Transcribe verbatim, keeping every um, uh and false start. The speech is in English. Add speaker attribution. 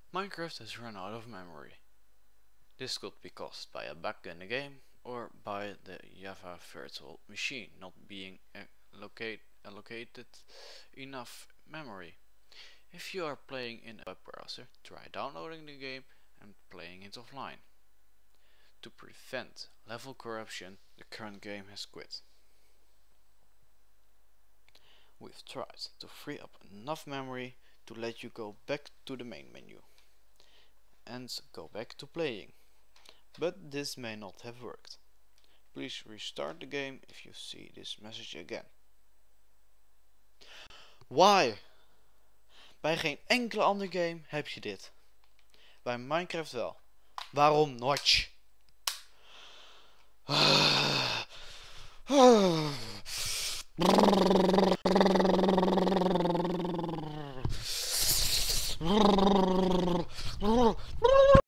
Speaker 1: Minecraft has run out of memory. This could be caused by a bug in the game or by the Java virtual machine not being allocate, allocated enough memory. If you are playing in a web browser, try downloading the game and playing it offline. To prevent level corruption, the current game has quit. We've tried to free up enough memory to let you go back to the main menu and go back to playing, but this may not have worked. Please restart the game if you see this message again. Why? Bij geen enkele andere game heb je dit. Bij Minecraft wel. Waarom Notch?